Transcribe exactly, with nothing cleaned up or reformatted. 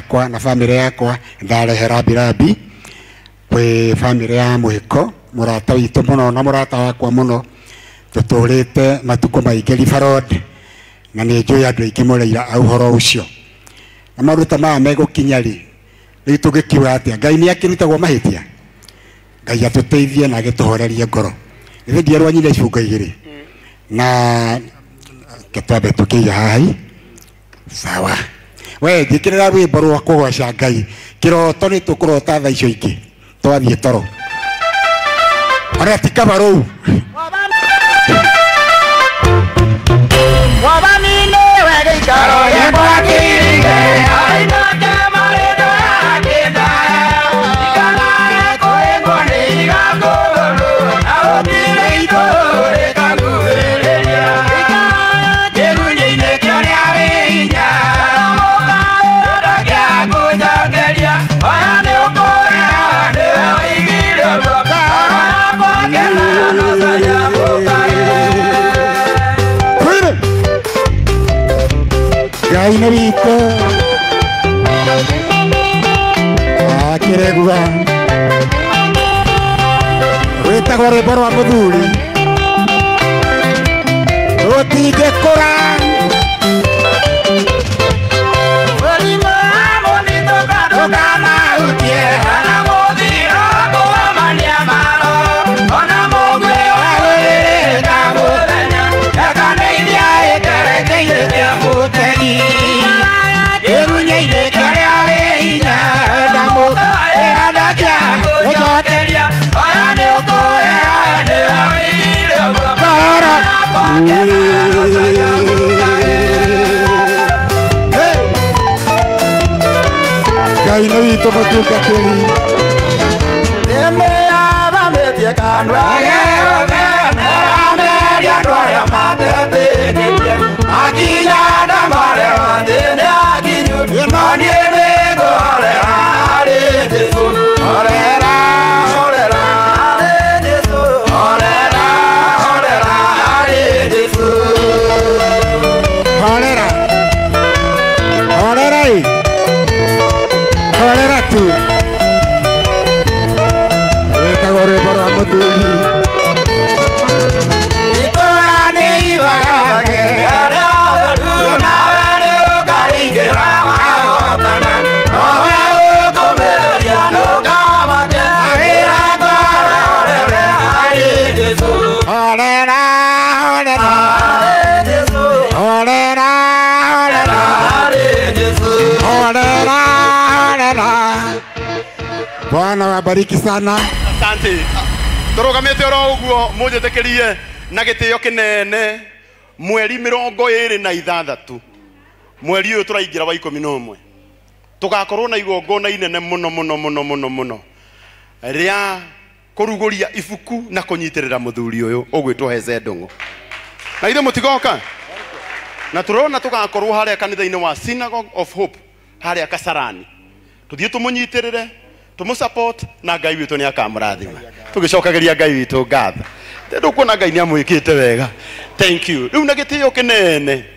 yakwa na family yakwa ndarehe Rabi kwe family ya Muhiko murata witũ muno na murata wakwa muno tutũrĩte matuko maingĩ River Road na nĩ njũĩ andũ aingĩ mũreira ũhoro ũcio na maruta maya megũkinya rĩ rĩu tũngĩkiuga atĩa Ngai nĩ akĩrutagwo mahĩtia Ngai atũteithie na agĩtũhorerie ngoro ithe ndiarwanyire icungo igĩrĩ na ketwabe tukĩiga haha sawa we njĩkĩrĩra rwĩmbo rwa kũgoca Ngai kĩroto nĩ tũkũrota thaa icio ingĩ twathiĩ toro ona ti kabarũ wabanine wege ikaro yekwa kirige aina kema ledo akenda ikana yeko ego ni igakolo aotile itore kakuelelia ikana kerunye ine kyone avinya moka odakia kujagelia ayane okoya neo igile boka ayako kena nasaya boka Ngai nĩ witũ akĩregua wĩtagwo rwĩmbo rwa mũthuri rũtingĩkũra mũrimũ wa mũnitũ ndũkanahutie kana mũthiro kũgomania maro ona mũgwĩ wa gwĩrĩka mũthenya ekanĩithia ĩkerekeire kĩa mũtegi ĩrunye-inĩ kĩrĩa wĩ hinya enda mũka ĩhandakia gũcokeria oya nĩ ũkũhea nĩ awĩire mũkara Ngai nĩ witũ mũtungatĩri nĩmĩyathamĩtie kandu agĩũtheneameria andũ arĩa matetĩkĩtie akinya ndamare wathĩnĩ akinyu no niĩ nĩngũhorera harĩ Jesũ horera horera harĩ Jesũ horera horera harĩ Jesũ horera horera ĩ horera tu wĩtagwo rwĩmbo rwa mũthuri itũra nĩ ibagage arĩa othe nawe nĩ ũkaringĩra wagotana nowe ũkũmĩrĩria ndũkamake wĩra ngore horere harĩ Jesũ horera horera harĩ Jesũ horera horera harĩ Jesũ horera horera Bwana wabariki sana. Asante. Tũrũgamĩte oro ũguo mũnjĩtĩkĩrie na gĩtĩo kĩnene mweri mĩrongo ĩrĩ na ithathatũ mweri ũyũ tũraingĩra wa ikũmi na ũmwe tũgakorwo na igongona inene mũno mũno mũno mũno mũno rĩa kũrugũria ibuku na kũnyitĩrĩra mũthuri ũyũ ũgwĩtwo Heze Ndung'u na ithe mũtigoka na tũrona tũgakorwo harĩa kanitha-inĩ wa Synagogue of Hope harĩa Kasarani tũthiĩ tũmũnyitĩrĩre tũmũsupport na Ngai witũ nĩ akamũrathima tũgĩcokagĩria Ngai witũ ngatho ndũkuona Ngai nĩ amwĩkĩte wega thank you rĩu na gĩtĩo kĩnene